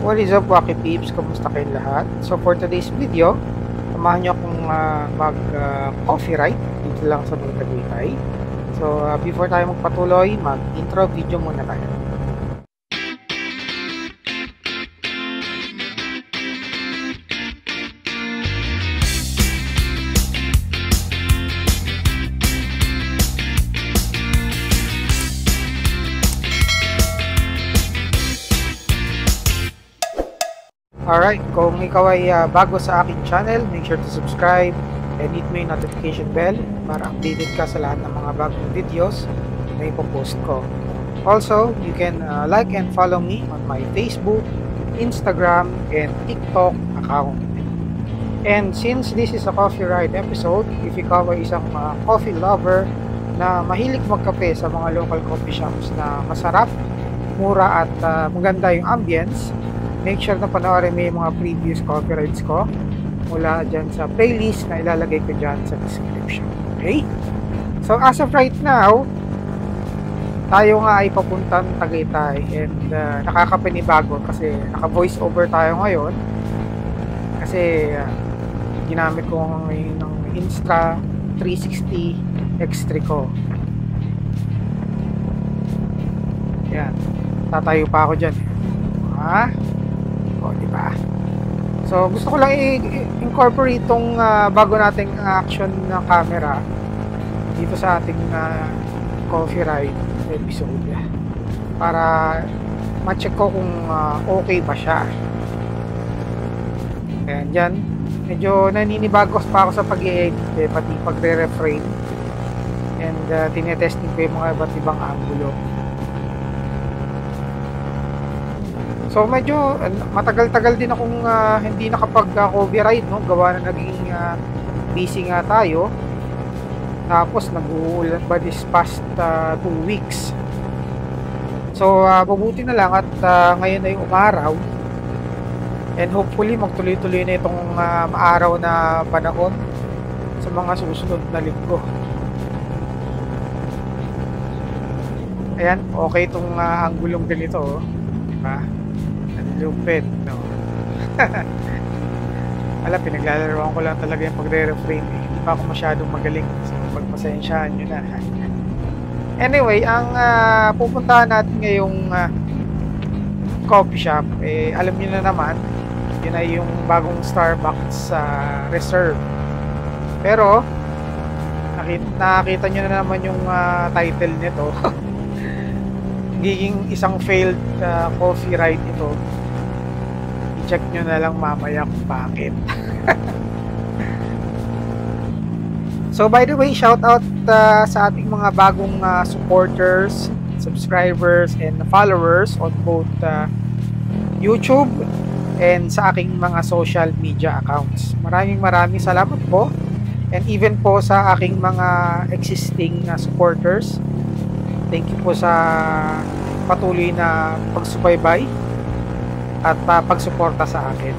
What is up, Wacky Peeps? Kamusta kayong lahat? So for today's video, samahan nyo akong mag-coffee ride dito lang sa Tagaytay. So before tayo magpatuloy, mag-intro video muna tayo. Alright, kung ikaw ay bago sa aking channel, make sure to subscribe and hit mo yung notification bell para updated ka sa lahat ng mga bagong videos na ipopost ko. Also, you can like and follow me on my Facebook, Instagram, and TikTok account. And since this is a coffee ride episode, if ikaw ay isang coffee lover na mahilig magkape sa mga local coffee shops na masarap, mura at maganda yung ambience, make sure na panoorin mo yung mga previous coffee rides ko mula dyan sa playlist na ilalagay ko dyan sa description. Okay? So as of right now, tayo nga ay papuntang Tagaytay and nakakapanibago kasi naka-voice over tayo ngayon kasi ginamit ko ngayon ng Insta360 X3 ko. Yan. Tatayo pa ako dyan. Diba? So gusto ko lang i-incorporate itong bago nating action na camera dito sa ating coffee ride episode para ma-check ko kung okay ba siya. Ayan, dyan medyo naninibago pa ako sa pag-i-edit pati pagre-reframe and tinetesting ko yung mga iba't ibang angulo. So medyo matagal-tagal din akong hindi nakapag-coffee ride, no? Gawa na naging busy nga tayo. Tapos nag-uulan pa this past 2 weeks. So mabuti na lang at ngayon ay umaraw. And hopefully magtuloy-tuloy na itong maaraw na panahon sa mga susunod na linggo. Ayan, okay itong anggulong ganito, oh. Diba? Lupit, no? Alam, pinaglalaroan ko lang talaga yung pagre-reframe. Hindi pa ako masyadong magaling, so pagpasensyahan nyo na. Anyway, ang pupuntahan natin ngayong coffee shop, alam nyo na naman, yun ay yung bagong Starbucks Reserve. Pero nakita nyo na naman yung title nito. Giging isang failed coffee ride ito. I-check nyo na lang mamaya kung bakit. So by the way, shout out sa ating mga bagong supporters, subscribers, and followers on both YouTube and sa aking mga social media accounts. Maraming salamat po, and even po sa aking mga existing supporters. Thank you po sa patuloy na pagsubaybay at pagsuporta sa akin.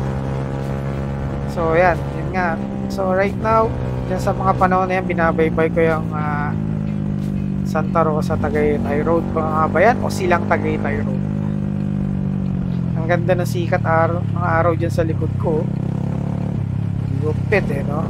So yan, yun nga. So right now, dyan sa mga panahon na yan, binabaybay ko yung Santa Rosa Tagaytay Road pa nga ba yan? O Silang Tagaytay Road. Ang ganda ng sikat mga araw dyan sa likod ko. Lupit no?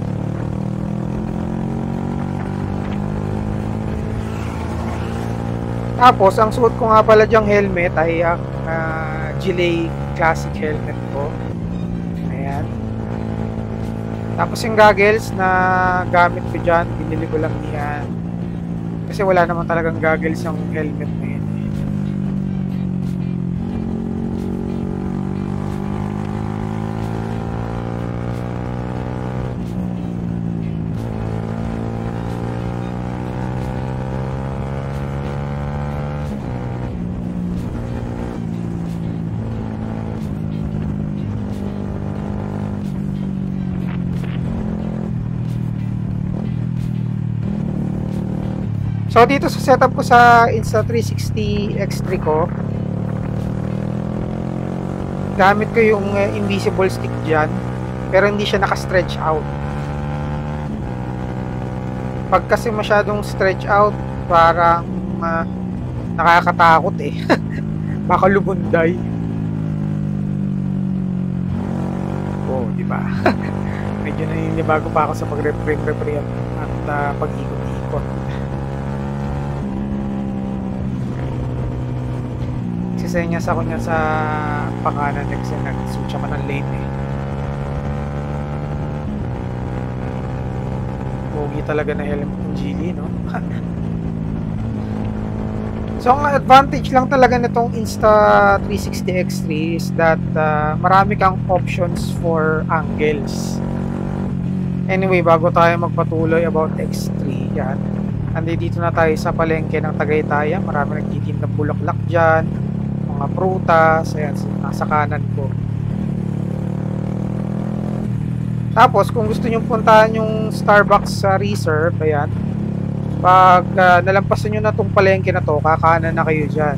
Tapos, ang suot ko nga pala dyang helmet ay ang Gillet Classic helmet ko. Ayan. Tapos yung goggles na gamit ko dyan, binili ko lang yan. Kasi wala naman talagang goggles yung helmet na yun. So dito sa setup ko sa Insta360 X3 ko, gamit ko yung invisible stick dyan, pero hindi siya naka-stretch out. Pag kasi masyadong stretch out, parang nakakatakot baka lubunday. di ba? Medyo naninibago pa ako sa pag-reframe at pag-ikot-ikot. Sisenyas ako niya sa pakanan kasi nag-switch ako ng lane eh. Pogi talaga na helmet ng Geely, no? So, ang advantage lang talaga nitong Insta360 X3 is that marami kang options for angles. Anyway, bago tayo magpatuloy about X3, yan. Andito na tayo sa palengke ng Tagaytay. Marami nagtitinda bulaklak dyan, mga prutas, ayan, nasa kanan ko. Tapos, kung gusto nyo puntahan yung Starbucks sa Reserve, ayan, pag nalampasan nyo na itong palengke na to, kakanan na kayo dyan.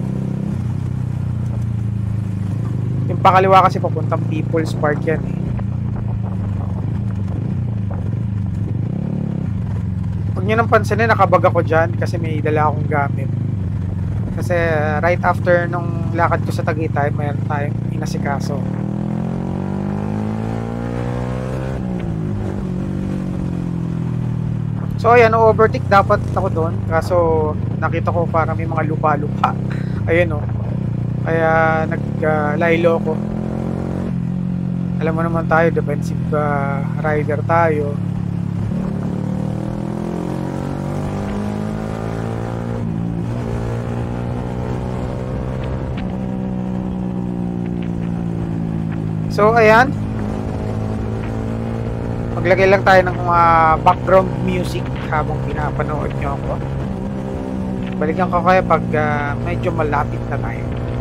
Yung pakaliwa kasi papuntang People's Park yan eh. Huwag nyo nang pansinin, nakabag ako dyan kasi may dala akong gamit. Kasi right after nung lakad ko sa Tagaytay, mayroon tayong inasikaso. So ayan, overtake dapat ako doon. Kaso nakita ko parang may mga lupa-lupa. Ayan o. Kaya naglaylo ko. Alam mo naman tayo, defensive rider tayo. So ayan, maglagay lang tayo ng mga background music habang pinapanood nyo ako. Balikan ko kayo pag medyo malapit na tayo.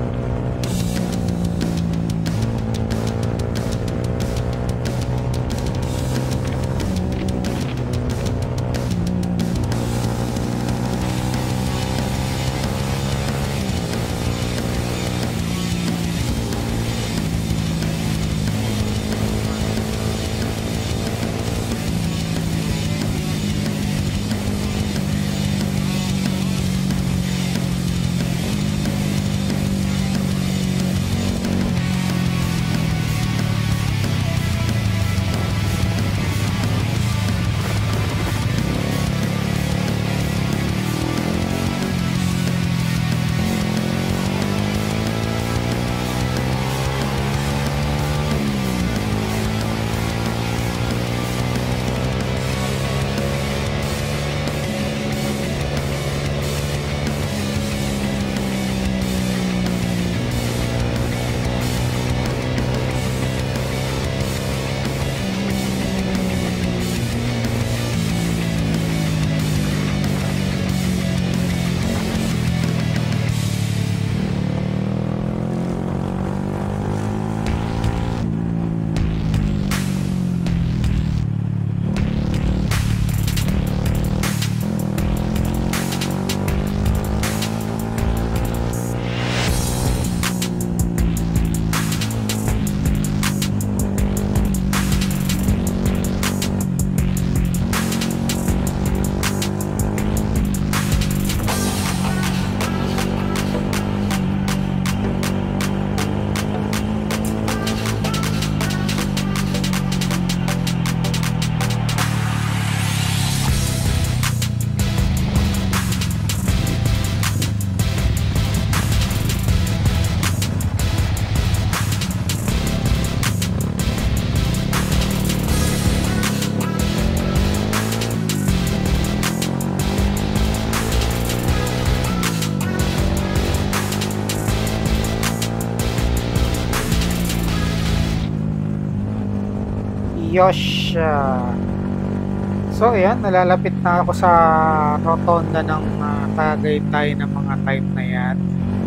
Yosha. So ayan, nalalapit na ako sa rotonda ng Tagaytay ng mga time na yan.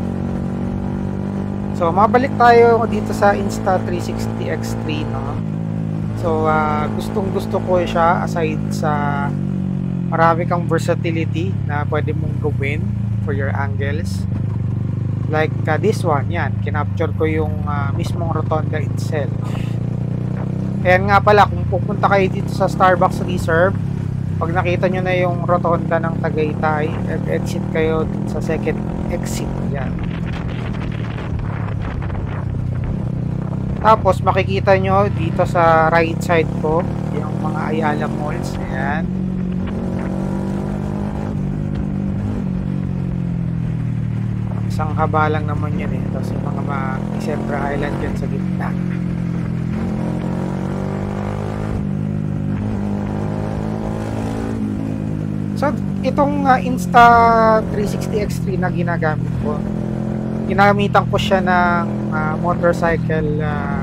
So mabalik tayo dito sa Insta360 X3, no? So gustong gusto ko siya aside sa marami kang versatility na pwede mong gawin for your angles. Like this one, yan, kinapture ko yung mismong rotonda itself. Ayan nga pala, kung pupunta kayo dito sa Starbucks Reserve, pag nakita nyo na yung rotonda ng Tagaytay, exit kayo dun sa second exit. Yan. Tapos makikita nyo dito sa right side ko yung mga Ayala malls. Ayan. Isang haba lang naman yun eh. Tapos yung mga December Island dyan sa gitna. So itong Insta360 X3 na ginagamit ko, ginamitan ko siya ng motorcycle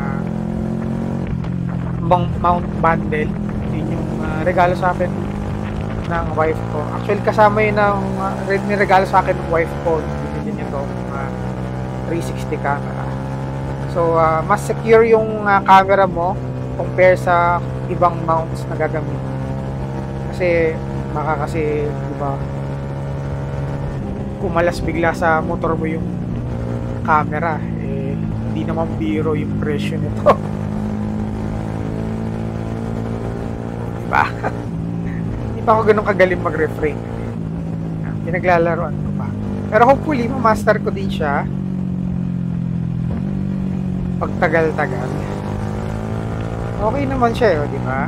mount bundle. Yun yung regalo sa akin ng wife ko. Actually kasama yun ng regalo sa akin ng wife ko. Bibili niya itong 360 camera. So mas secure yung camera mo compare sa ibang mounts na gagamitin. Kasi diba, kumalas bigla sa motor mo yung camera, eh hindi naman biro yung presyo nito. Diba? Hindi pa ako ganun kagaling mag-refrain. Pinaglalaroan ko pa. Pero hopefully ma-master ko din siya pagtagal-tagal. Okay naman siya, di ba?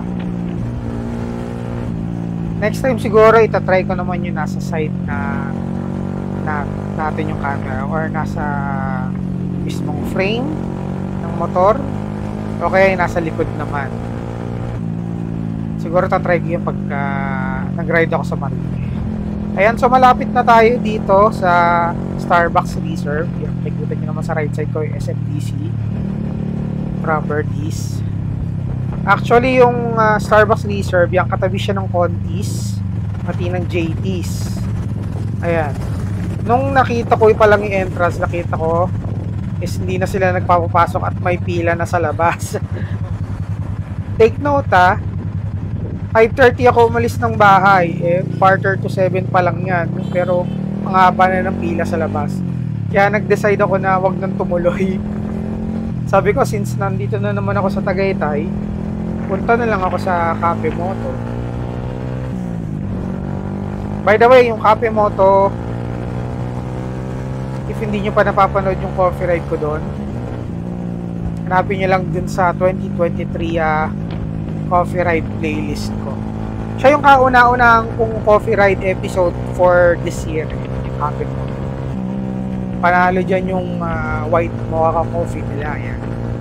Next time siguro itatry ko naman yung nasa side na natin yung camera, or nasa mismong frame ng motor, o kaya nasa likod naman. Siguro tatry ko yung pagka nag-ride ako sa Marine. Ayan, so malapit na tayo dito sa Starbucks Reserve. Nakikita nyo naman sa right side ko yung SMDC properties. Actually, yung Starbucks Reserve, yung katabi siya ng Contis, pati ng JT's. Ayan. Nung nakita ko pa lang yung entrance, nakita ko is hindi na sila nagpapapasok at may pila na sa labas. Take note 5:30 ako umalis ng bahay. Quarter to 7 pa lang yan. Pero ang haba na ng pila sa labas. Kaya nag-decide ako na wag nang tumuloy. Sabi ko, since nandito na naman ako sa Tagaytay, punta na lang ako sa Cafe Moto. By the way, yung Cafe Moto, if hindi nyo pa napapanood yung coffee ride ko doon, hanapin nyo lang dun sa 2023 coffee ride playlist ko. Siya yung kauna-unang kong coffee ride episode for this year, yung Cafe Moto. Panalo dyan yung white mocha coffee nila. Yan.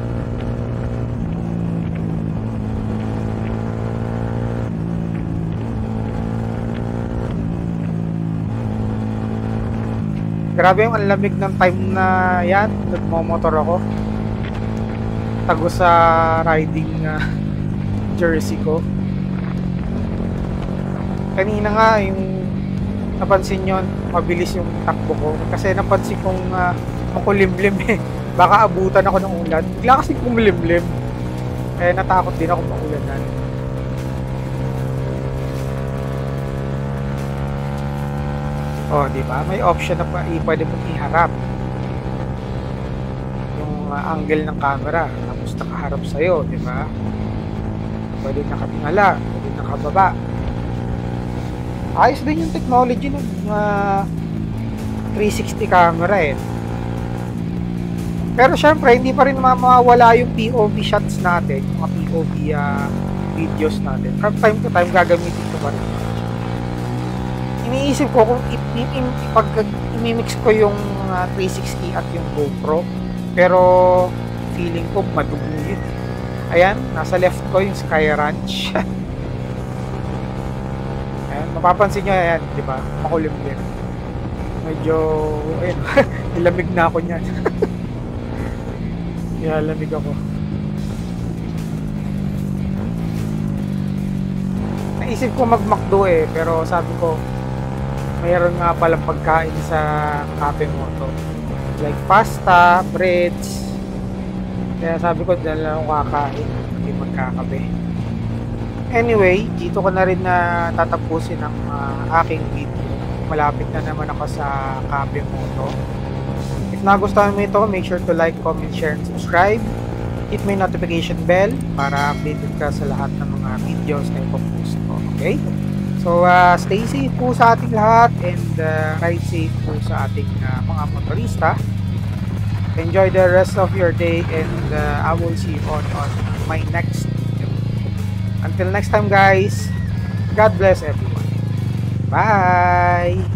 Grabe yung lamig ng time na yan. Nagmamotor ako. Tago sa riding jersey ko. Kanina nga yung napansin nyo, mabilis yung takbo ko. Kasi napansin kong makulimlim eh. Baka abutan ako ng ulan. Bigla kasi kumulimlim. Eh natakot din ako maulanan. Oh, di ba? May option na pwede mong iharap yung angle ng camera, tapos nakaharap sa iyo, di ba? Pwede nakatingala, pwede nakababa. Ayos din yung technology ng 360 camera eh. Pero syempre, hindi pa rin mawawala yung POV shots natin, mga POV videos natin. From time to time, gagamitin ko pa rin. Iniisip ko kung pag imimix ko yung 360 at yung GoPro, pero feeling ko madugo yun. Ayan, nasa left ko yung Sky Ranch. Ayan, mapapansin nyo, ayan, di ba? Makulimlim. Medyo, ayun, nilamig na ako niyan. Nilamig ako. Naisip ko mag-McDo eh, pero sabi ko, mayroon nga palang pagkain sa Cafe Moto. Like pasta, breads. Kaya sabi ko, dahil lang ako kakain. Hindi magkakape. Anyway, dito ko na rin na tatapusin ang aking video. Malapit na naman ako sa Cafe Moto. If nagustuhan mo ito, make sure to like, comment, share, and subscribe. Hit mo yung notification bell para updated ka sa lahat ng mga videos na ipopost ko. Okay? So, stay safe po sa ating lahat and ride safe po sa ating mga motorista. Enjoy the rest of your day, and I will see you on my next video. Until next time, guys, God bless everyone. Bye!